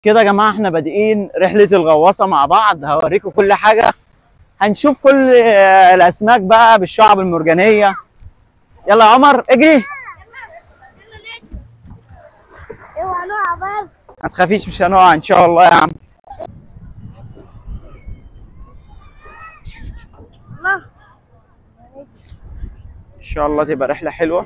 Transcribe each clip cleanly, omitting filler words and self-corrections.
كده يا جماعه احنا بادئين رحله الغواصه مع بعض، هوريكم كل حاجه، هنشوف كل الاسماك بقى بالشعب المرجانيه. يلا يا عمر اجري. اوعى نقع بس. ما تخافيش مش هنقع ان شاء الله يا عم. الله. ان شاء الله تبقى رحله حلوه.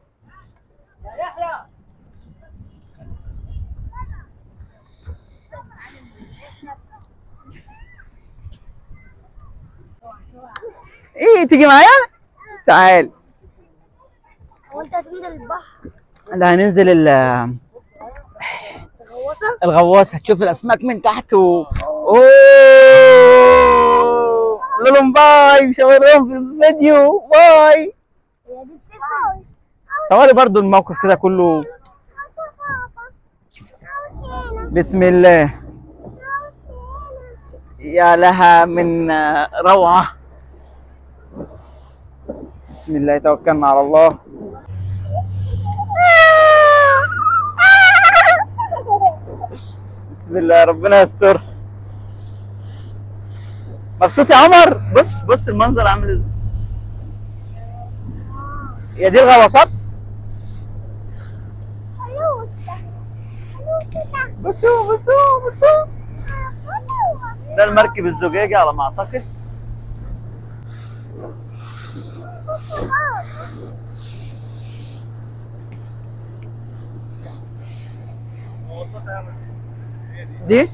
ايه تيجي معايا؟ تعال. هو انت هتنزل البحر؟ لا هننزل الغواصه؟ الغواصه، هتشوف الاسماك من تحت اوه لهم باي، مش هوريهم في الفيديو. باي. هي دي بتكسب. صوري برضو الموقف كده كله. بسم الله، يا لها من روعة. بسم الله توكلنا على الله. بسم الله ربنا يستر. مبسوط يا عمر؟ بص بص المنظر عامل ازاي. هي دي الغواصات؟ بصوا بصوا بصوا، ده المركب الزجاجي على ما اعتقد. دي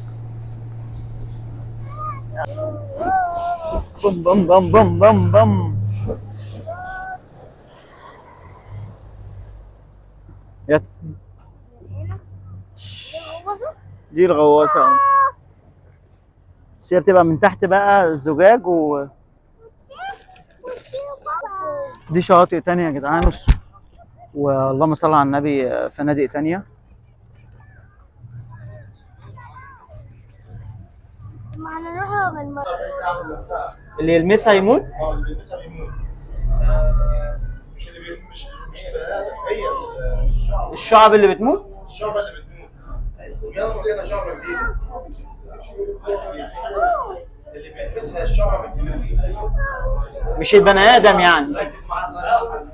بم بم بم بم بم بم. يتس دي الغواصة، بس هي بتبقى من تحت بقى زجاج دي شواطئ تانية يا جدعان، واللهم صل على النبي فنادق تانية. ما هنروح من اللي يلمسها يموت؟ اللي بيلبسها بيموت. مش اللي بيموت، مش البني ادم، هي الشعب اللي بتموت؟ الشعبة اللي بتموت. ويلا لقينا شعبة جديدة. اللي بيلبسها الشعبة بتموت. مش البني ادم يعني. ركز معاها.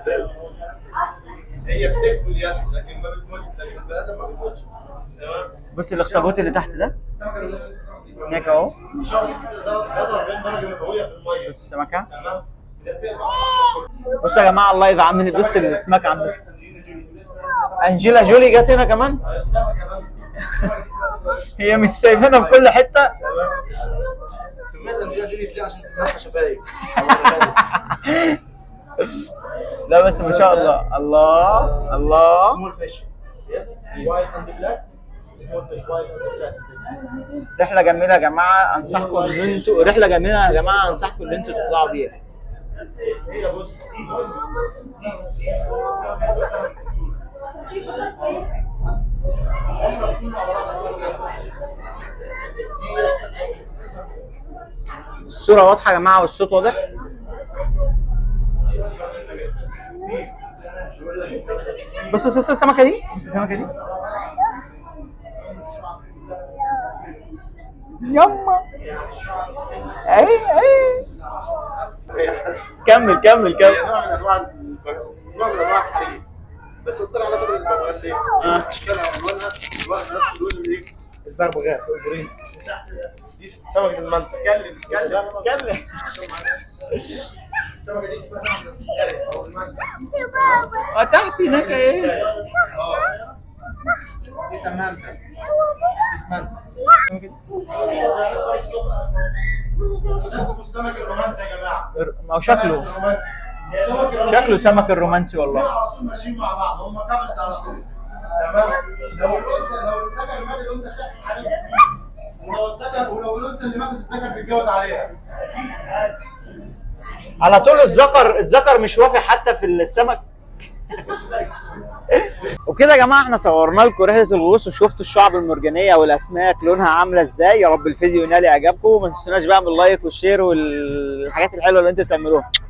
هي بتاكل يد لكن ما بتموت، لكن البني ادم ما بيموتش. تمام؟ بص الاخطبوط اللي تحت ده السمكة اللي هناك اهو. الشعبة دي 40 درجة مئوية في المية. بص السمكة. تمام؟ بصوا يا جماعة الله يبقى عامل. بص الاسماك عامل. انجيلا جولي جت هنا كمان. هي مش سايبانا في كل حتة. سميت انجيلا جولي ليه؟ عشان تنحى شفايف. لا بس ما شاء الله. الله الله. سمول فيش. وايت اند بلاك. سمول فيش وايت اند بلاك. رحلة جميلة يا جماعة، انصحكم ان انتوا رحلة جميلة يا جماعة، انصحكم ان انتوا تطلعوا بيها. هي بص الصورة واضحة يا جماعة والصوت واضح. بص بص بص السمكة دي، بص السمكة دي. يما اهي اهي. كمل كمل كمل. نوع من انواع الحريق، بس طلع على شكل البغبغان ليه؟ اشكالها والوانها نفس لون الايه؟ البغبغان البورين. دي سمكة المنطق. كلم كلم. السمكة دي اسمها سمكة او المنطق. تحت هناك ايه؟ دي تمانتة. دي اسمنت. اسمه السمك الرومانسي يا جماعة. ما هو شكله سمك الرومانسي والله. على طول ماشيين مع بعض، هم كابلز على طول. تمام؟ لو الذكر مات الانثى بتحصل عليه. ولو الانثى اللي ماتت الذكر بيتجوز عليها. على طول الذكر مش وافي حتى في السمك. وكده يا جماعه احنا صورنا لكم رحله الغوص وشفتوا الشعب المرجانيه والاسماك لونها عامله ازاي. يا رب الفيديو ينال اعجابكم، ما تنسوناش بقى من اللايك والشير والحاجات الحلوه اللي انتوا بتعملوها.